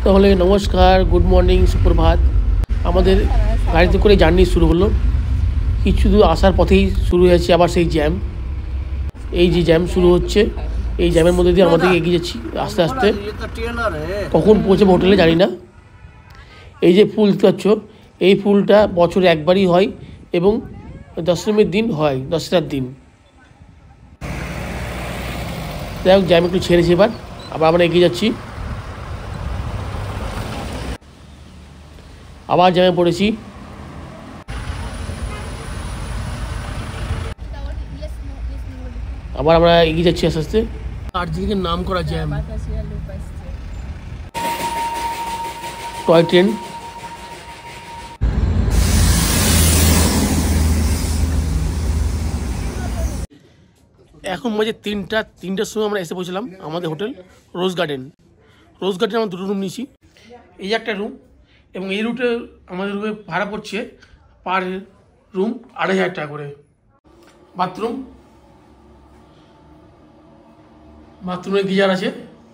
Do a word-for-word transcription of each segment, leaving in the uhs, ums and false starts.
তাহলে নমস্কার, good morning, সুপ্রভাত। আমাদের গাড়িতে করে জার্নি শুরু হলো। কিছু দূর আসার পথেই শুরু হয়েছে আবার সেই জ্যাম। এই যে জ্যাম শুরু হচ্ছে, এই জ্যামের মধ্যে দিয়ে আমাদের এগিয়ে যাচ্ছি আস্তে আস্তে। কখন পৌঁছাবো হোটেলে জানি না। এই যে ফুল দেখতে পাচ্ছ, এই ফুলটা বছরে একবারই হয় এবং দশমীর দিন হয়, দশটার দিন। যাই হোক, জ্যাম একটু ছেড়েছি, এবার আবার আমরা এগিয়ে যাচ্ছি। আবার জ্যামে পড়েছি। আবার আমরা এগিয়ে যাচ্ছি আস্তে আস্তে। দার্জিলিংয়ের নাম করা জ্যাম, টয় ট্রেন। এখন বাজে তিনটা তিনটার সময় আমরা এসে পৌঁছলাম আমাদের hotel Rose Garden. Rose Garden আমরা দুটো রুম নিয়েছি। এই একটা রুম, এবং এই রুটে আমাদের রুমে ভাড়া পড়ছে পার রুম আড়াই হাজার টাকা করে। বাথরুম, বাথরুমে গিজার আছে,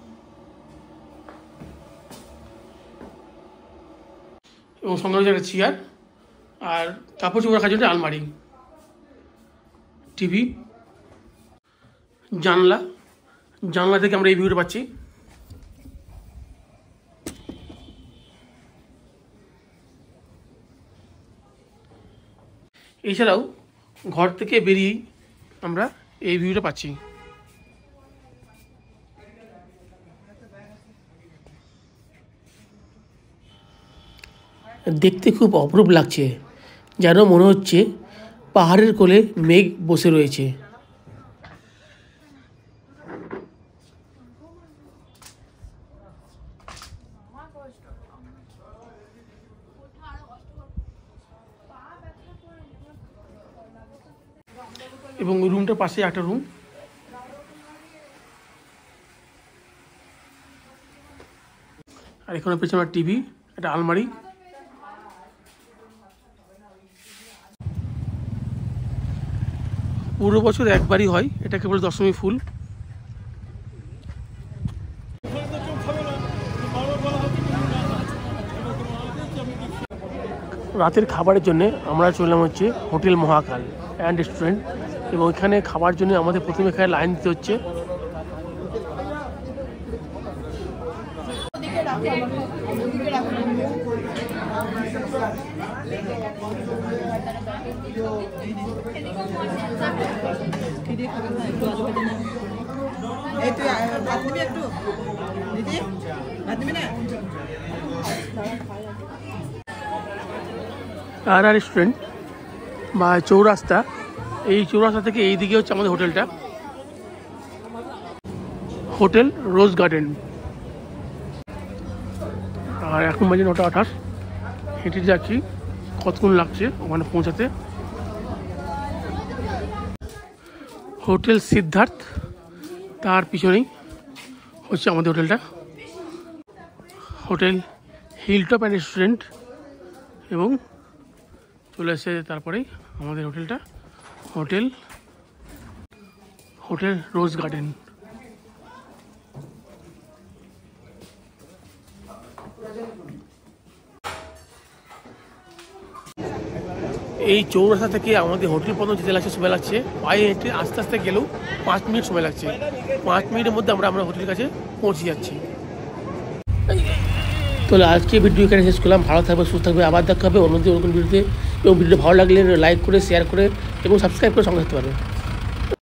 এবং সঙ্গে রয়েছে একটা চেয়ার আর কাপড় চোপড় রাখার জন্য আলমারি, টিভি, জানলা। জানলা থেকে আমরা এই ভিউটা পাচ্ছি। এছাড়াও ঘর থেকে বেরিয়েই আমরা এই ভিউটা পাচ্ছি। দেখতে খুব অপরূপ লাগছে, যেন মনে হচ্ছে পাহাড়ের কোলে মেঘ বসে রয়েছে। এবং ওই রুমটার পাশে একটা রুম। আর এখানে পেছনে একটা টিভি, একটা আলমারি। পুরো বছর একবারই হয়, এটা কেবল দশমী ফুল। রাতের খাবারের জন্য আমরা চললাম হচ্ছে হোটেল মহাকাল অ্যান্ড রেস্টুরেন্ট, এবং এখানে খাবার জন্য আমাদের প্রথমে এখানে লাইন দিতে হচ্ছে। আর রেস্টুরেন্ট বা চৌরাস্তা, এই চৌরাস্তা থেকে এই দিকে হচ্ছে আমাদের হোটেলটা, হোটেল রোজ গার্ডেন। আর এখন বাজে নটা আঠাশ। হেঁটে যাচ্ছি, কতক্ষণ লাগছে ওখানে পৌঁছাতে। হোটেল সিদ্ধার্থ, তার পিছনেই হচ্ছে আমাদের হোটেলটা, হোটেল হিলটপ অ্যান্ড রেস্টুরেন্ট। এবং চলে এসে তারপরেই আমাদের হোটেলটা, হোটেল হোটেল রোজ গার্ডেন। এই চৌরাস্তা থেকে আমাদের হোটেল পর্যন্ত যেতে লাগছে সময় লাগছে, পায়ে হেঁটে আস্তে আস্তে গেলেও পাঁচ মিনিট সময় লাগছে। পাঁচ মিনিটের মধ্যে আমরা আমরা হোটেলের কাছে পৌঁছে যাচ্ছি। তাহলে আজকে ভিডিও এখানে শেষ করলাম। ভালো থাকবে, সুস্থ থাকবে, আবার দেখা হবে অন্যদিন নতুন ভিডিওতে। এবং ভিডিও ভালো লাগলে লাইক করে, শেয়ার করে এবং সাবস্ক্রাইব করে সঙ্গে থাকতে পারবে।